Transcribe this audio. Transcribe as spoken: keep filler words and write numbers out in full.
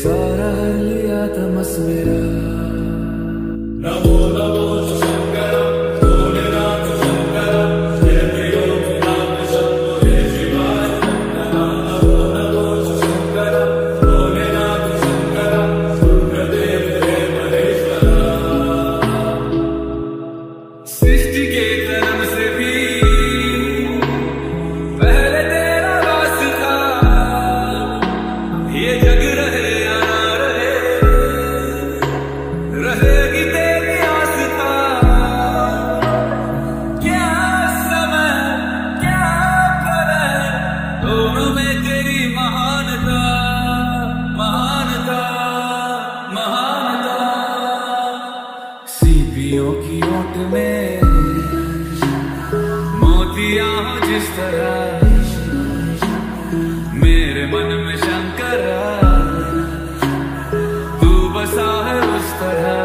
सारा लिया तमस मेरा। नमो नमो शंकर भोलेनाथ शंकर जय प्रियो नाथ शंभो हे शिवाय। नमो नमो शंकर भोलेनाथ शंकर रुद्रदेव हे महेश्वर। सृष्टि के कर्म से भी पहले तेरा वास था, ये जग रहे या ना रहे, रहेगी तेरी आस्था। क्या समय क्या करे, दोनों में तेरी महानता महानता महानता। सीपियों की ओट में मोतियां हो जिस तरह, मेरे मन में शंकरा तू बसा है उस तरह।